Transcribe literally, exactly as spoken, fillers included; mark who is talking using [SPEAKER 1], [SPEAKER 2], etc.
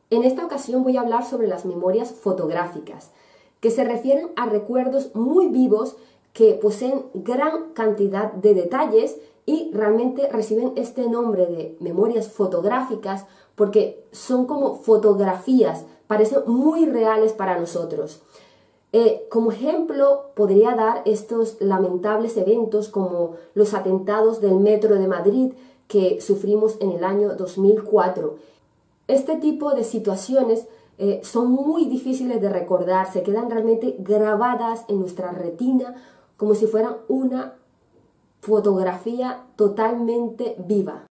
[SPEAKER 1] En esta ocasión voy a hablar sobre las memorias fotográficas, que se refieren a recuerdos muy vivos que poseen gran cantidad de detalles y realmente reciben este nombre de memorias fotográficas porque son como fotografías, parecen muy reales para nosotros. Eh, como ejemplo, podría dar estos lamentables eventos como los atentados del Metro de Madrid que sufrimos en el año dos mil cuatro. Este tipo de situaciones eh, son muy difíciles de recordar, se quedan realmente grabadas en nuestra retina como si fueran una fotografía totalmente viva.